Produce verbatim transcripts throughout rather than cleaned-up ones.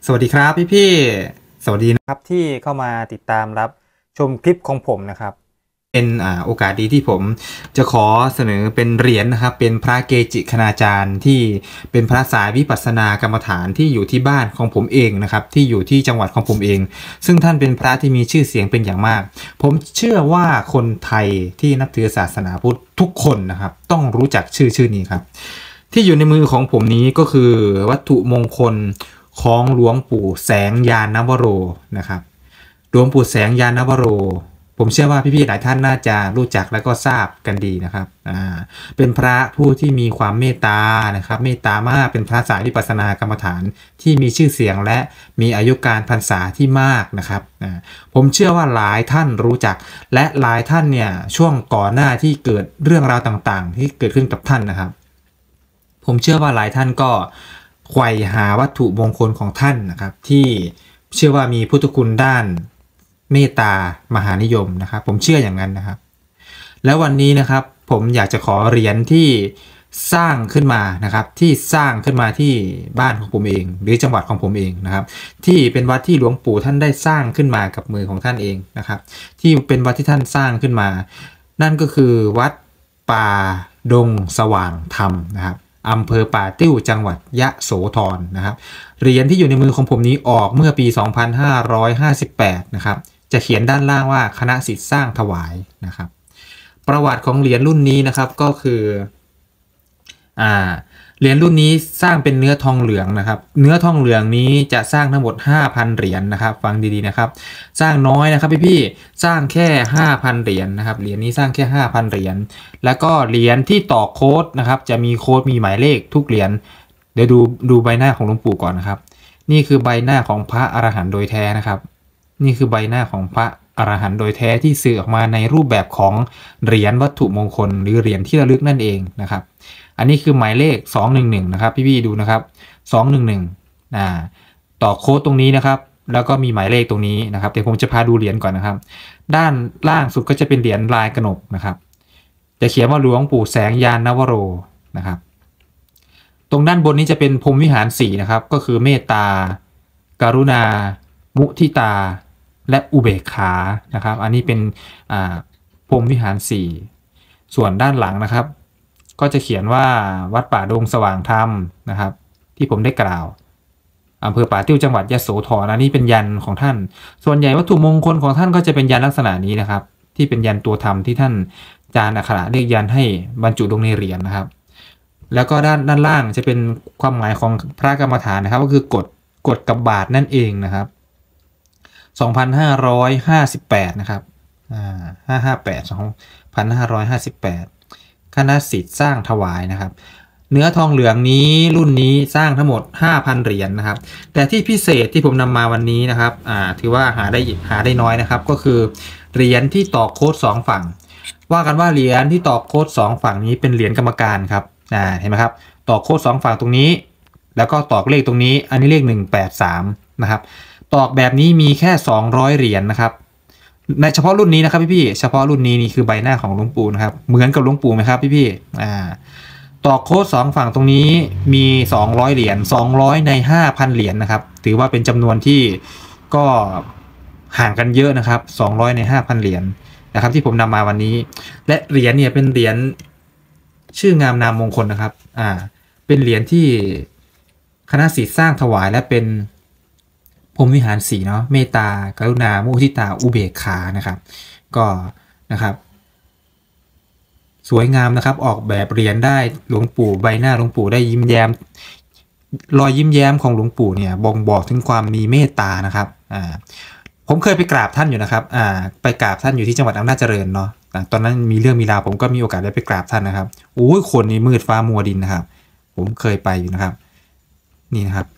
สวัสดีครับพี่พี่สวัสดีนะครับที่เข้ามาติดตามรับชมคลิปของผมนะครับเป็นอ่าโอกาสดีที่ผมจะขอเสนอเป็นเหรียญ น, นะครับเป็นพระเกจิคณาจารย์ที่เป็นพระสายวิปัสสนากรรมฐานที่อยู่ที่บ้านของผมเองนะครับที่อยู่ที่จังหวัดของผมเองซึ่งท่านเป็นพระที่มีชื่อเสียงเป็นอย่างมากผมเชื่อว่าคนไทยที่นับถือศาสนาพุทธทุกคนนะครับต้องรู้จักชื่อชื่อนี้ครับที่อยู่ในมือของผมนี้ก็คือวัตถุมงคลของหลวงปู่แสงยานนวโรนะครับหลวงปู่แสงยานนวโรผมเชื่อว่าพี่ๆหลายท่านน่าจะรู้จักและก็ทราบกันดีนะครับอ่าเป็นพระผู้ที่มีความเมตตานะครับเมตตามากเป็นพระสายวิปัสสนากรรมฐานที่มีชื่อเสียงและมีอายุการพรรษาที่มากนะครับอ่าผมเชื่อว่าหลายท่านรู้จักและหลายท่านเนี่ยช่วงก่อนหน้าที่เกิดเรื่องราวต่างๆที่เกิดขึ้นกับท่านนะครับผมเชื่อว่าหลายท่านก็ไขว่หาวัตถุมงคลของท่านนะครับที่เชื่อว่ามีพุทธคุณด้านเมตตามหานิยมนะครับผมเชื่ออย่างนั้นนะครับแล้ววันนี้นะครับผมอยากจะขอเหรียญที่สร้างขึ้นมานะครับที่สร้างขึ้นมาที่บ้านของผมเองหรือจังหวัดของผมเองนะครับที่เป็นวัดที่หลวงปู่ท่านได้สร้างขึ้นมากับมือของท่านเองนะครับที่เป็นวัดที่ท่านสร้างขึ้นมานั่นก็คือวัดป่าดงสว่างธรรมนะครับอำเภอป่าติ้วจังหวัดยะโสธรนะครับเหรียญที่อยู่ในมือของผมนี้ออกเมื่อปีสองพันห้าร้อยห้าสิบแปดนะครับจะเขียนด้านล่างว่าคณะศิษย์สร้างถวายนะครับประวัติของเหรียญรุ่นนี้นะครับก็คืออ่าเหรียญรุ่นนี้สร้างเป็นเนื้อทองเหลืองนะครับเนื้อทองเหลืองนี้จะสร้างทั้งหมด ห้าพัน เหรียญ นะครับฟังดีๆนะครับสร้างน้อยนะครับพี่ๆสร้างแค่ ห้าพัน เหรียญ นะครับเหรียญนี้สร้างแค่ ห้าพัน เหรียญแล้วก็เหรียญที่ต่อโค้ดนะครับจะมีโค้ดมีหมายเลขทุกเหรียญเดี๋ยวดูดูใบหน้าของหลวงปู่ก่อนนะครับนี่คือใบหน้าของพระอรหันต์โดยแท้นะครับนี่คือใบหน้าของพระอรหันต์โดยแท้ที่สื่อออกมาในรูปแบบของเหรียญวัตถุมงคลหรือเหรียญที่ระลึกนั่นเองนะครับอันนี้คือหมายเลขสองหนึ่งหนึ่งนะครับพี่ๆดูนะครับสองหนึ่งหนึ่งอ่าต่อโค้ดตรงนี้นะครับแล้วก็มีหมายเลขตรงนี้นะครับเดี๋ยวผมจะพาดูเหรียญก่อนนะครับด้านล่างสุดก็จะเป็นเหรียญลายกนกนะครับจะเขียนว่าหลวงปู่แสงยานนวโรนะครับตรงด้านบนนี้จะเป็นพรหมวิหารสี่นะครับก็คือเมตตากรุณามุทิตาและอุเบกขานะครับอันนี้เป็นอ่าพรหมวิหารสี่ส่วนด้านหลังนะครับก็จะเขียนว่าวัดป่าดงสว่างธรรมนะครับที่ผมได้กล่าวอำเภอป่าติ้วจังหวัดยะโสธรอันนี้เป็นยันของท่านส่วนใหญ่วัตถุมงคลของท่านก็จะเป็นยันลักษณะนี้นะครับที่เป็นยันตัวธรรมที่ท่านอาจารย์อักขระเรียกยันให้บรรจุลงในเหรียญนะครับแล้วก็ด้านด้านล่างจะเป็นความหมายของพระกรรมฐานนะครับก็คือกฎกฎกับบาทนั่นเองนะครับสองพันห้าร้อยห้าสิบแปดนะครับอ่าห้าห้าแปด สองพันห้าร้อยห้าสิบแปดคณะศิษย์สร้างถวายนะครับเนื้อทองเหลืองนี้รุ่นนี้สร้างทั้งหมด ห้าพัน เหรียญ นะครับแต่ที่พิเศษที่ผมนำมาวันนี้นะครับอ่าถือว่าหาได้หาได้น้อยนะครับก็คือเหรียญที่ต่อโค้ดสองฝั่งว่ากันว่าเหรียญที่ต่อโค้ดสองฝั่งนี้เป็นเหรียญกรรมการครับอ่าเห็นไหมครับต่อโค้ดสองฝั่งตรงนี้แล้วก็ตอกเลขตรงนี้อันนี้เลขหนึ่งแปดสามนะครับตอกแบบนี้มีแค่สองร้อยเหรียญ นะครับในเฉพาะรุ่นนี้นะครับพี่ๆเฉพาะรุ่นนี้นี่คือใบหน้าของหลวงปู่นะครับเหมือนกับหลวงปู่ไหมครับพี่ๆอ่าต่อโค้ดสองฝั่งตรงนี้มีสองร้อยเหรียญสองร้อยใน ห้าพัน เหรียญ นะครับถือว่าเป็นจำนวนที่ก็ห่างกันเยอะนะครับสองร้อยใน ห้าพัน เหรียญนะครับที่ผมนำมาวันนี้และเหรียญเนี่ยเป็นเหรียญชื่องามนามมงคลนะครับอ่าเป็นเหรียญที่คณะศิษย์สร้างถวายและเป็นพรหมวิหารสี่เนาะเมตตากรุณามุทิตาอุเบกขานะครับก็นะครับสวยงามนะครับออกแบบเหรียญได้หลวงปู่ใบหน้าหลวงปู่ได้ยิ้มแย้มรอยยิ้มแย้มของหลวงปู่เนี่ยบ่งบอกถึงความมีเมตตานะครับอ่าผมเคยไปกราบท่านอยู่นะครับอ่าไปกราบท่านอยู่ที่จังหวัดอำนาจเจริญเนาะตอนนั้นมีเรื่องมีราวผมก็มีโอกาสได้ไปกราบท่านนะครับโอ้ยคนนี้มืดฟ้ามัวดินนะครับผมเคยไปอยู่นะครับนี่นะครับ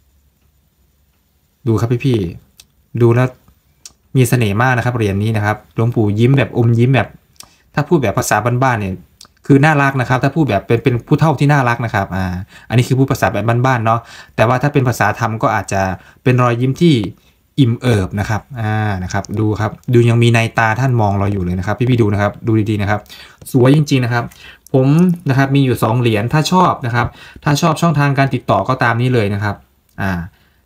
ดูครับพี่ๆดูแล้วมีเสน่ห์มากนะครับเหรียญนี้นะครับหลวงปู่ยิ้มแบบอมยิ้มแบบถ้าพูดแบบภาษาบ้านๆเนี่ยคือน่ารักนะครับถ้าพูดแบบเป็นเป็นผู้เฒ่าที่น่ารักนะครับอ่าอันนี้คือพูดภาษาแบบบ้านๆเนาะแต่ว่าถ้าเป็นภาษาธรรมก็อาจจะเป็นรอยยิ้มที่อิ่มเอิบนะครับอ่านะครับดูครับดูยังมีในตาท่านมองเราอยู่เลยนะครับพี่ๆดูนะครับดูดีๆนะครับสวยจริงๆนะครับผมนะครับมีอยู่สองเหรียญถ้าชอบนะครับถ้าชอบช่องทางการติดต่อก็ตามนี้เลยนะครับอ่า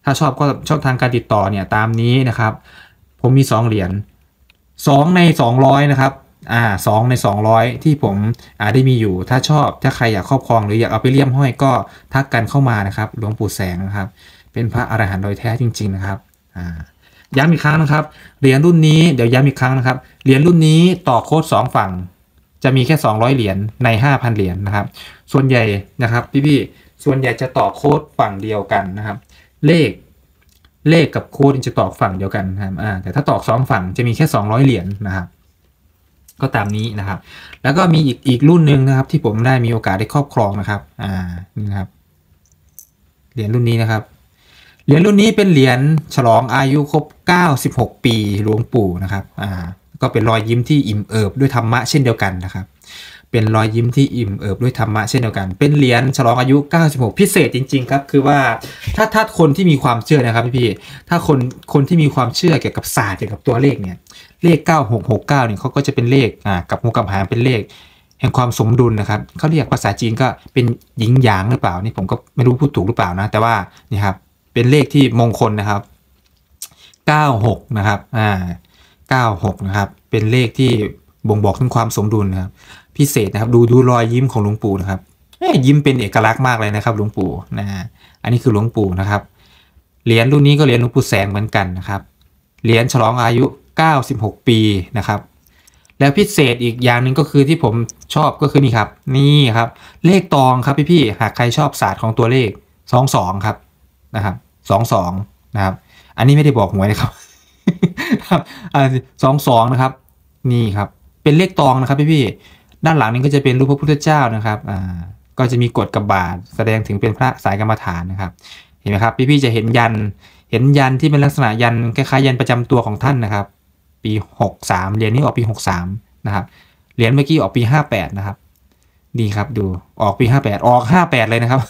ถ้าชอบก็ช่องทางการติดต่อเนี่ยตามนี้นะครับผมมีสองเหรียญสองในสองร้อยนะครับอ่าสองในสองร้อยที่ผมอ่าได้มีอยู่ถ้าชอบถ้าใครอยากครอบครองหรืออยากเอาไปเลี่ยมห้อยก็ทักกันเข้ามานะครับหลวงปู่แสงนะครับเป็นพระอรหันต์โดยแท้จริงๆนะครับอ่าย้ำอีกครั้งนะครับเหรียญรุ่นนี้เดี๋ยวย้ำอีกครั้งนะครับเหรียญรุ่นนี้ต่อโค้ดสองฝั่งจะมีแค่สองร้อยเหรียญใน ห้าพัน เหรียญนะครับส่วนใหญ่นะครับพี่ๆส่วนใหญ่จะต่อโค้ดฝั่งเดียวกันนะครับเลขเลขกับโค้ดจะต่อฝั่งเดียวกันนะครับอ่าแต่ถ้าต่อสองฝั่งจะมีแค่สองร้อยเหรียญนะครับก็ตามนี้นะครับแล้วก็มีอีกอีกรุ่นหนึ่งนะครับที่ผมได้มีโอกาสได้ครอบครองนะครับอ่านี่นะครับเหรียญรุ่นนี้นะครับเหรียญรุ่นนี้เป็นเหรียญฉลองอายุครบเก้าสิบหกปีหลวงปู่นะครับอ่าก็เป็นรอยยิ้มที่อิ่มเอิบด้วยธรรมะเช่นเดียวกันนะครับเป็นรอยยิ้มที่อิ่มเอิบด้วยธรรมะเช่นเดียวกันเป็นเหรียญฉลองอายุเก้าสิบหกพิเศษจริงๆครับคือว่าถ้าถ้าคนที่มีความเชื่อนะครับพี่ๆถ้าคนคนที่มีความเชื่อเกี่ยวกับศาสตร์เกี่ยวกับตัวเลขเนี่ยเลขเก้าหกหกเก้าเนี่ยเขาก็จะเป็นเลขอ่ากับงูกับหางเป็นเลขแห่งความสมดุลนะครับเขาเรียกภาษาจีนก็เป็นหยินหยางหรือเปล่านี่ผมก็ไม่รู้พูดถูกหรือเปล่านะแต่ว่านี่ครับเป็นเลขที่มงคลนะครับเก้าหกนะครับอ่าเก้าหกนะครับเป็นเลขที่บ่งบอกถึงความสมดุลนะครับพิเศษนะครับดูดูรอยยิ้มของหลวงปู่นะครับยิ้มเป็นเอกลักษณ์มากเลยนะครับหลวงปู่นะอันนี้คือหลวงปู่นะครับเหรียญรุ่นนี้ก็เหรียญหลวงปู่แสงเหมือนกันนะครับเหรียญฉลองอายุเก้าสิบหกปีนะครับแล้วพิเศษอีกอย่างหนึ่งก็คือที่ผมชอบก็คือนี่ครับนี่ครับเลขตองครับพี่ๆหากใครชอบศาสตร์ของตัวเลขสองสองครับนะครับสองสองนะครับอันนี้ไม่ได้บอกหวยนะครับครับอ่าสองสองนะครับนี่ครับเป็นเลขตองนะครับพี่ๆด้านหลังนี้ก็จะเป็นรูปพระพุทธเจ้านะครับอ่าก็จะมีกฎกับบาทแสดงถึงเป็นพระสายกรรมฐานนะครับเห็นไหมครับพี่ๆจะเห็นยันเห็นยันที่เป็นลักษณะยันคล้ายๆยันประจำตัวของท่านนะครับปีหกสามเหรียญนี้ออกปีหกสามนะครับเหรียญเมื่อกี้ออกปีห้าแปดนะครับดีครับดูออกปีห้าแปดออกห้าแปดเลยนะครับ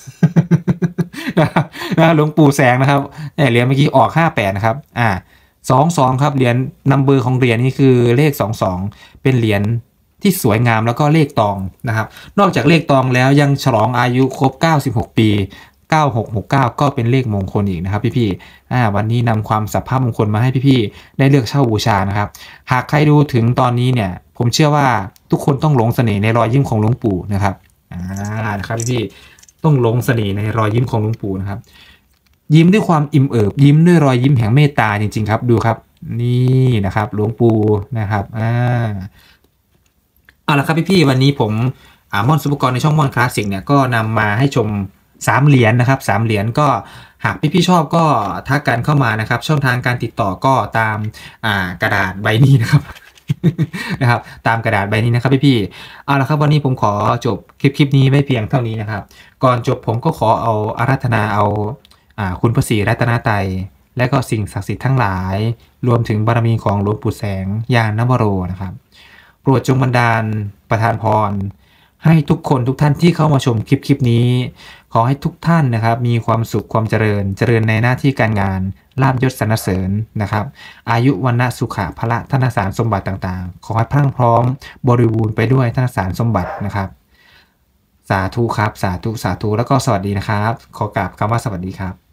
นะหลวงปู่แสงนะครับเหรียญเมื่อกี้ออกห้าแปดนะครับอ่าสองสองครับเหรียญนัมเบอร์ของเหรียญนี้คือเลขสองสองเป็นเหรียญที่สวยงามแล้วก็เลขตองนะครับนอกจากเลขตองแล้วยังฉลองอายุครบเก้าสิบหกปีเก้าหกหกเก้าก็เป็นเลขมงคลอีกนะครับพี่ๆอ่าวันนี้นำความสัพพะมงคลมาให้พี่ๆได้เลือกเช่าบูชานะครับหากใครดูถึงตอนนี้เนี่ยผมเชื่อว่าทุกคนต้องหลงเสน่ห์ในรอยยิ้มของหลวงปู่นะครับอ่านะครับพี่ๆต้องหลงเสน่ห์ในรอยยิ้มของหลวงปู่นะครับยิ้มด้วยความอิ่มเอิบยิ้มด้วยรอยยิ้มแห่งเมตตาจริงๆครับดูครับนี่นะครับหลวงปู่นะครับอ่าเอาละครับพี่ๆวันนี้ผมอ่ามอนซุปกรในช่องมอนคลาสสิกเนี่ยก็นำมาให้ชมสามเหรียญนะครับสามเหรียญก็หากพี่ๆชอบก็ทักกันเข้ามานะครับช่องทางการติดต่อก็ตามอ่ากระดาษใบนี้นะครับ นะครับตามกระดาษใบนี้นะครับพี่ๆเอาละครับวันนี้ผมขอจบคลิปคลิปนี้ไว้เพียงเท่านี้นะครับก่อนจบผมก็ขอเอาอาราธนาเอาอ่าคุณพระศรีรัตนตรัยและก็สิ่งศักดิ์สิทธิ์ทั้งหลายรวมถึงบารมีของหลวงปู่แสงญาณวโรนะครับโปรดจงบันดาลประทานพรให้ทุกคนทุกท่านที่เข้ามาชมคลิปคลิปนี้ขอให้ทุกท่านนะครับมีความสุขความเจริญเจริญในหน้าที่การงานลาภยศสรรเสริญนะครับอายุวันนะสุขะพละธนสารสมบัติต่างๆขอให้พรั่งพร้อมบริบูรณ์ไปด้วยธนสารสมบัตินะครับสาธุครับสาธุสาธุแล้วก็สวัสดีนะครับขอกราบคำว่าสวัสดีครับ